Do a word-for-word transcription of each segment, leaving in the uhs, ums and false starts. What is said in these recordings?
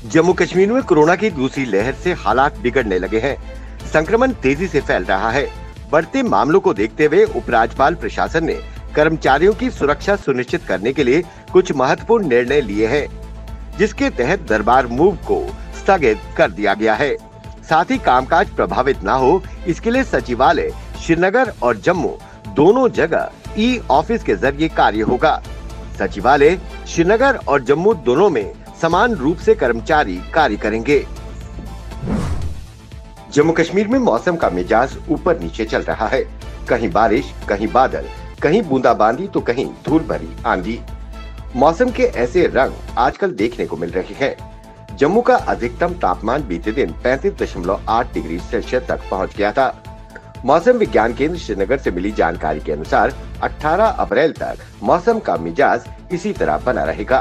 जम्मू कश्मीर में कोरोना की दूसरी लहर से हालात बिगड़ने लगे हैं। संक्रमण तेजी से फैल रहा है। बढ़ते मामलों को देखते हुए उपराज्यपाल प्रशासन ने कर्मचारियों की सुरक्षा सुनिश्चित करने के लिए कुछ महत्वपूर्ण निर्णय लिए हैं, जिसके तहत दरबार मूव को स्थगित कर दिया गया है। साथ ही कामकाज प्रभावित न हो, इसके लिए सचिवालय श्रीनगर और जम्मू दोनों जगह ई ऑफिस के जरिए कार्य होगा। सचिवालय श्रीनगर और जम्मू दोनों में समान रूप से कर्मचारी कार्य करेंगे। जम्मू कश्मीर में मौसम का मिजाज ऊपर नीचे चल रहा है। कहीं बारिश, कहीं बादल, कहीं बूंदाबांदी तो कहीं धूल भरी आंधी। मौसम के ऐसे रंग आजकल देखने को मिल रहे हैं। जम्मू का अधिकतम तापमान बीते दिन पैंतीस दशमलव आठ डिग्री सेल्सियस तक पहुंच गया था। मौसम विज्ञान केंद्र श्रीनगर से मिली जानकारी के अनुसार अठारह अप्रैल तक मौसम का मिजाज इसी तरह बना रहेगा।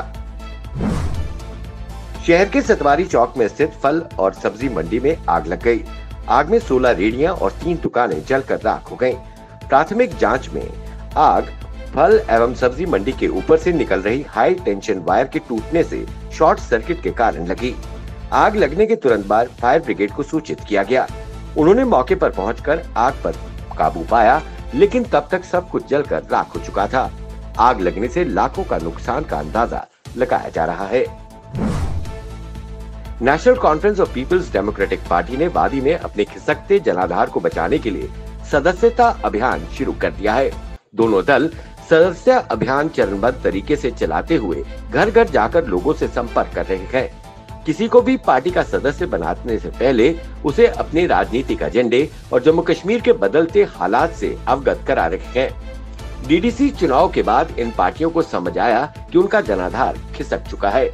शहर के सतवारी चौक में स्थित फल और सब्जी मंडी में आग लग गई। आग में सोलह रेहड़ियां और तीन दुकानें जलकर राख हो गईं। प्राथमिक जांच में आग फल एवं सब्जी मंडी के ऊपर से निकल रही हाई टेंशन वायर के टूटने से शॉर्ट सर्किट के कारण लगी। आग लगने के तुरंत बाद फायर ब्रिगेड को सूचित किया गया। उन्होंने मौके पर पहुंचकर आग पर काबू पाया, लेकिन तब तक सब कुछ जलकर राख हो चुका था। आग लगने से लाखों का नुकसान का अंदाजा लगाया जा रहा है। नेशनल कॉन्फ्रेंस ऑफ पीपल्स डेमोक्रेटिक पार्टी ने वादी में अपने खिसकते जनाधार को बचाने के लिए सदस्यता अभियान शुरू कर दिया है। दोनों दल सदस्यता अभियान चरणबद्ध तरीके से चलाते हुए घर घर जाकर लोगों से संपर्क कर रहे हैं। किसी को भी पार्टी का सदस्य बनाने से पहले उसे अपने राजनीतिक एजेंडे और जम्मू कश्मीर के बदलते हालात से अवगत करा रहे हैं। डीडीसी चुनाव के बाद इन पार्टियों को समझ आया कि उनका जनाधार खिसक चुका है।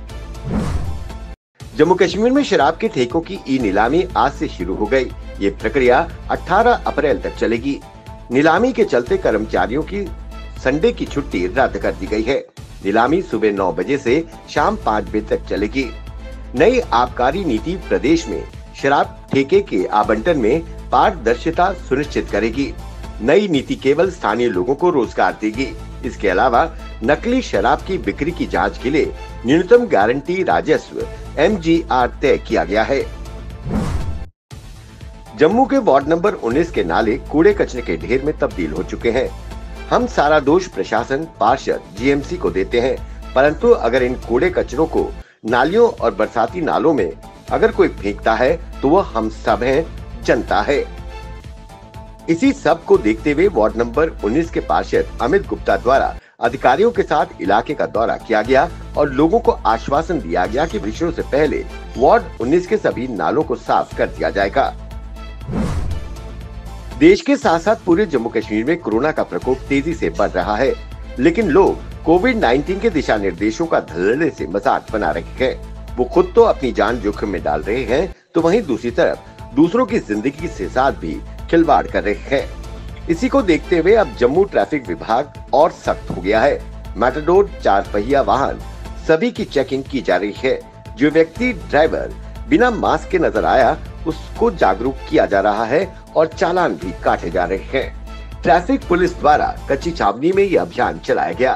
जम्मू कश्मीर में शराब के ठेकों की ई नीलामी आज से शुरू हो गई। ये प्रक्रिया अठारह अप्रैल तक चलेगी। नीलामी के चलते कर्मचारियों की संडे की छुट्टी रद्द कर दी गई है। नीलामी सुबह नौ बजे से शाम पाँच बजे तक चलेगी। नई आबकारी नीति प्रदेश में शराब ठेके के आवंटन में पारदर्शिता सुनिश्चित करेगी। नई नीति केवल स्थानीय लोगों को रोजगार देगी। इसके अलावा नकली शराब की बिक्री की जांच के लिए न्यूनतम गारंटी राजस्व एम जी आर तय किया गया है। जम्मू के वार्ड नंबर उन्नीस के नाले कूड़े कचरे के ढेर में तब्दील हो चुके हैं। हम सारा दोष प्रशासन, पार्षद, जी एम सी को देते हैं, परंतु अगर इन कूड़े कचरों को नालियों और बरसाती नालों में अगर कोई फेंकता है तो वह हम सब हैं, जनता है। इसी सब को देखते हुए वार्ड नंबर उन्नीस के पार्षद अमित गुप्ता द्वारा अधिकारियों के साथ इलाके का दौरा किया गया और लोगों को आश्वासन दिया गया कि विषयों से पहले वार्ड उन्नीस के सभी नालों को साफ कर दिया जाएगा। देश के साथ साथ पूरे जम्मू कश्मीर में कोरोना का प्रकोप तेजी से बढ़ रहा है, लेकिन लोग कोविड नाइन्टीन के दिशा निर्देशों का धड़ल्ले से मजाक बना रहे हैं। वो खुद तो अपनी जान जोखिम में डाल रहे हैं, तो वहीं दूसरी तरफ दूसरों की जिंदगी के साथ भी खिलवाड़ कर रहे हैं। इसी को देखते हुए अब जम्मू ट्रैफिक विभाग और सख्त हो गया है। मेटाडोर, चार पहिया वाहन सभी की चेकिंग की जा रही है। जो व्यक्ति ड्राइवर बिना मास्क के नजर आया उसको जागरूक किया जा रहा है और चालान भी काटे जा रहे हैं। ट्रैफिक पुलिस द्वारा कच्ची छावनी में यह अभियान चलाया गया।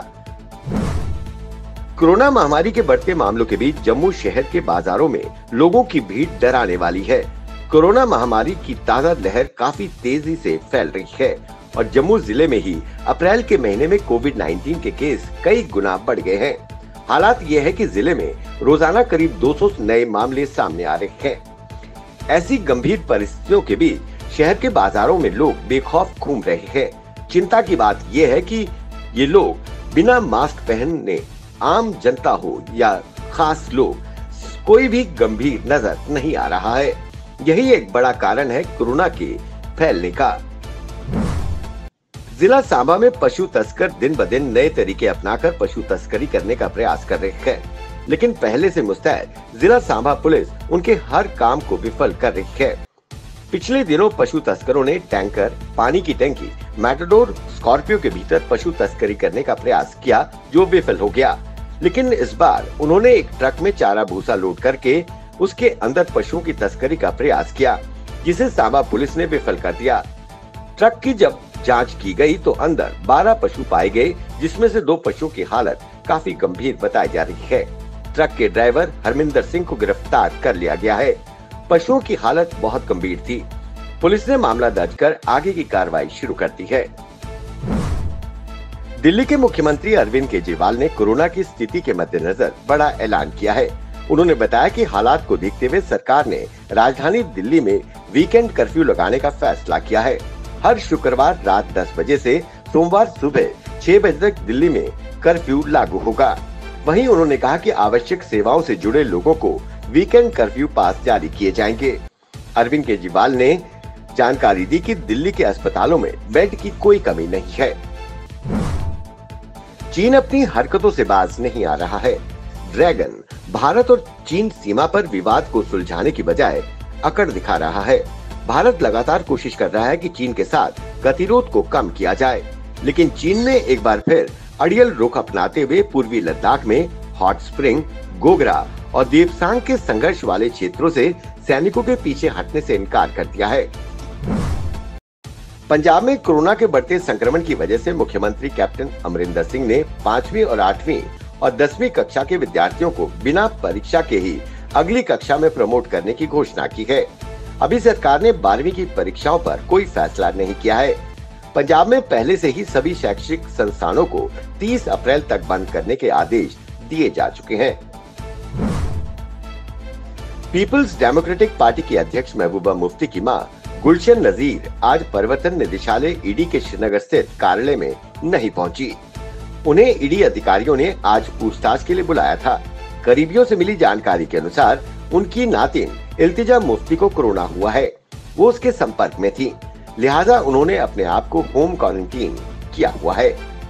कोरोना महामारी के बढ़ते मामलों के बीच जम्मू शहर के बाजारों में लोगों की भीड़ डराने वाली है। कोरोना महामारी की ताजा लहर काफी तेजी से फैल रही है और जम्मू जिले में ही अप्रैल के महीने में कोविड नाइन्टीन के केस कई गुना बढ़ गए हैं। हालात ये है कि जिले में रोजाना करीब दो सौ नए मामले सामने आ रहे हैं। ऐसी गंभीर परिस्थितियों के बीच शहर के बाजारों में लोग बेखौफ घूम रहे हैं। चिंता की बात यह है कि ये लोग बिना मास्क पहने आम जनता हो या खास लोग, कोई भी गंभीर नजर नहीं आ रहा है। यही एक बड़ा कारण है कोरोना के फैलने का। जिला सांबा में पशु तस्कर दिन ब दिन नए तरीके अपनाकर पशु तस्करी करने का प्रयास कर रहे हैं, लेकिन पहले से मुस्तैद जिला सांबा पुलिस उनके हर काम को विफल कर रही है। पिछले दिनों पशु तस्करों ने टैंकर, पानी की टंकी, मैटाडोर, स्कॉर्पियो के भीतर पशु तस्करी करने का प्रयास किया, जो विफल हो गया। लेकिन इस बार उन्होंने एक ट्रक में चारा भूसा लोड करके उसके अंदर पशुओं की तस्करी का प्रयास किया, जिसे सांबा पुलिस ने विफल कर दिया। ट्रक की जब जांच की गई तो अंदर बारह पशु पाए गए, जिसमें से दो पशुओं की हालत काफी गंभीर बताई जा रही है। ट्रक के ड्राइवर हरमिंदर सिंह को गिरफ्तार कर लिया गया है। पशुओं की हालत बहुत गंभीर थी। पुलिस ने मामला दर्ज कर आगे की कार्रवाई शुरू कर दी है। दिल्ली के मुख्यमंत्री अरविंद केजरीवाल ने कोरोना की स्थिति के मद्देनजर बड़ा ऐलान किया है। उन्होंने बताया कि हालात को देखते हुए सरकार ने राजधानी दिल्ली में वीकेंड कर्फ्यू लगाने का फैसला किया है। हर शुक्रवार रात दस बजे से सोमवार सुबह छह बजे तक दिल्ली में कर्फ्यू लागू होगा। वहीं उन्होंने कहा कि आवश्यक सेवाओं से जुड़े लोगों को वीकेंड कर्फ्यू पास जारी किए जाएंगे। अरविंद केजरीवाल ने जानकारी दी कि दिल्ली के अस्पतालों में बेड की कोई कमी नहीं है। चीन अपनी हरकतों से बाज नहीं आ रहा है। ड्रैगन भारत और चीन सीमा पर विवाद को सुलझाने की बजाय अकड़ दिखा रहा है। भारत लगातार कोशिश कर रहा है कि चीन के साथ गतिरोध को कम किया जाए, लेकिन चीन ने एक बार फिर अड़ियल रुख अपनाते हुए पूर्वी लद्दाख में हॉट स्प्रिंग, गोगरा और देपसांग के संघर्ष वाले क्षेत्रों से सैनिकों के पीछे हटने से इनकार कर दिया है। पंजाब में कोरोना के बढ़ते संक्रमण की वजह से मुख्यमंत्री कैप्टन अमरिंदर सिंह ने पांचवी और आठवीं और दसवीं कक्षा के विद्यार्थियों को बिना परीक्षा के ही अगली कक्षा में प्रमोट करने की घोषणा की है। अभी सरकार ने बारहवीं की परीक्षाओं पर कोई फैसला नहीं किया है। पंजाब में पहले से ही सभी शैक्षिक संस्थानों को तीस अप्रैल तक बंद करने के आदेश दिए जा चुके हैं। पीपल्स डेमोक्रेटिक पार्टी की अध्यक्ष महबूबा मुफ्ती की मां गुलशन नजीर आज प्रवर्तन निदेशालय ईडी के श्रीनगर स्थित कार्यालय में नहीं पहुंची। उन्हें ईडी अधिकारियों ने आज पूछताछ के लिए बुलाया था। करीबियों से मिली जानकारी के अनुसार उनकी नातिन इल्तिजा मुफ्ती को कोरोना हुआ है। वो उसके संपर्क में थी, लिहाजा उन्होंने अपने आप को होम क्वारंटीन किया हुआ है।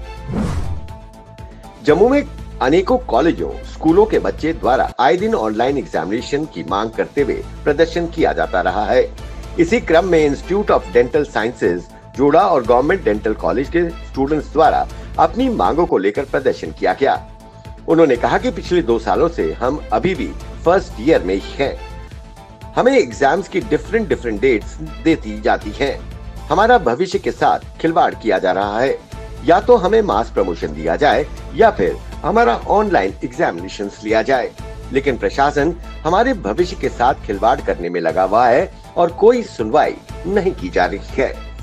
जम्मू में अनेकों कॉलेजों, स्कूलों के बच्चे द्वारा आए दिन ऑनलाइन एग्जामिनेशन की मांग करते हुए प्रदर्शन किया जाता रहा है। इसी क्रम में इंस्टीट्यूट ऑफ डेंटल साइंसेज जोड़ा और गवर्नमेंट डेंटल कॉलेज के स्टूडेंट्स द्वारा अपनी मांगों को लेकर प्रदर्शन किया गया। उन्होंने कहा कि पिछले दो सालों से हम अभी भी फर्स्ट ईयर में ही हैं। हमें एग्जाम्स की डिफरेंट डिफरेंट डेट्स देती जाती हैं। हमारा भविष्य के साथ खिलवाड़ किया जा रहा है। या तो हमें मास प्रमोशन दिया जाए या फिर हमारा ऑनलाइन एग्जामिनेशंस लिया जाए, लेकिन प्रशासन हमारे भविष्य के साथ खिलवाड़ करने में लगा हुआ है और कोई सुनवाई नहीं की जा रही है।